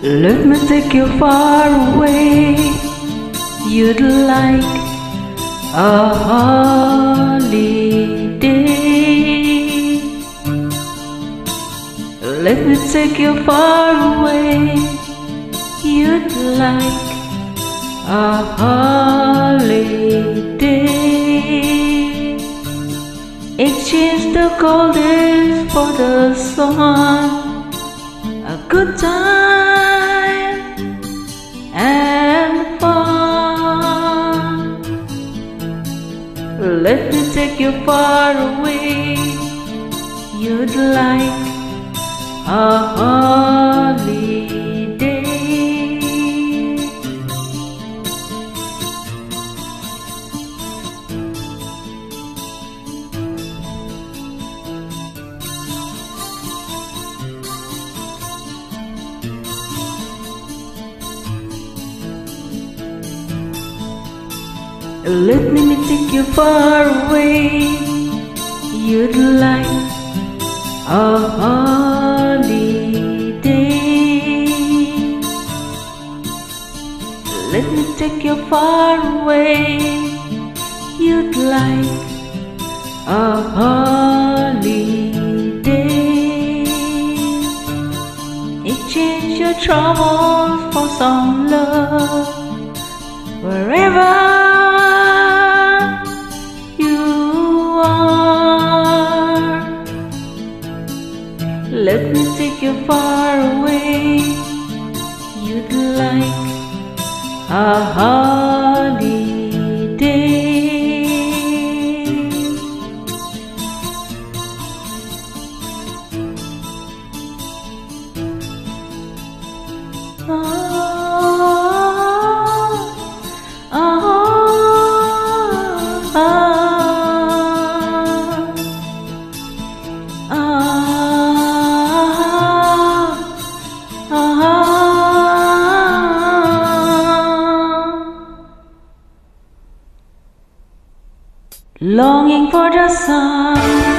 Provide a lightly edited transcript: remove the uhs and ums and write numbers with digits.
Let me take you far away. You'd like a holiday. Let me take you far away. You'd like a holiday. Exchange the cold days for the sun. A good time and fun. Let me take you far away. You'd like a holiday. Let me take you far away. You'd like a holiday. Let me take you far away. You'd like a holiday. Exchange your troubles for some love. Wherever let me take you far away. You'd like a holiday. Longing for the sun.